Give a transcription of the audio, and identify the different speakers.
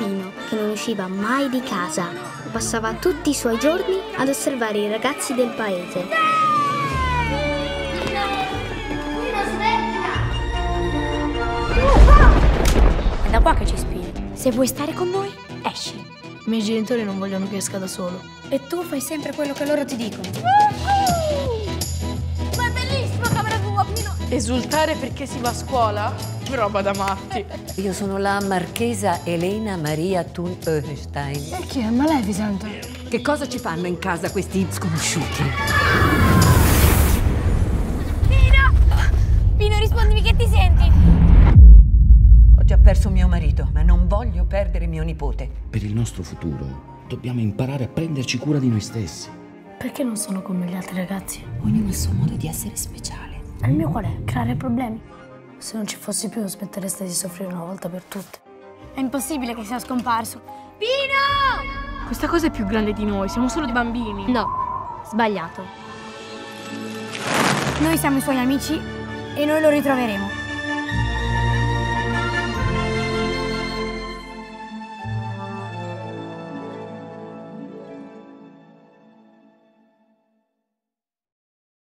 Speaker 1: bambino che non usciva mai di casa. Passava tutti i suoi giorni ad osservare i ragazzi del paese.
Speaker 2: È da qua che ci spiri. Se vuoi stare con noi, esci.
Speaker 3: I miei genitori non vogliono che esca da solo.
Speaker 2: E tu fai sempre quello che loro ti dicono. Ma è bellissima camera tua, Pino!
Speaker 3: Esultare perché si va a scuola? Roba da matti.
Speaker 4: Io sono la marchesa Elena Maria Thun-Hohenstein.
Speaker 3: E chi è? Maleficent?
Speaker 4: Che cosa ci fanno in casa questi sconosciuti?
Speaker 2: Pino, rispondimi che ti senti?
Speaker 4: Ho già perso mio marito, ma non voglio perdere mio nipote.
Speaker 5: Per il nostro futuro dobbiamo imparare a prenderci cura di noi stessi.
Speaker 3: Perché non sono come gli altri ragazzi?
Speaker 2: Ognuno ha il suo modo di essere speciale.
Speaker 3: E il mio qual è? Creare problemi. Se non ci fossi più, smettereste di soffrire una volta per tutte.
Speaker 2: È impossibile che sia scomparso. Pino!
Speaker 3: Questa cosa è più grande di noi, siamo solo dei bambini.
Speaker 2: No, sbagliato. Noi siamo i suoi amici e noi lo ritroveremo.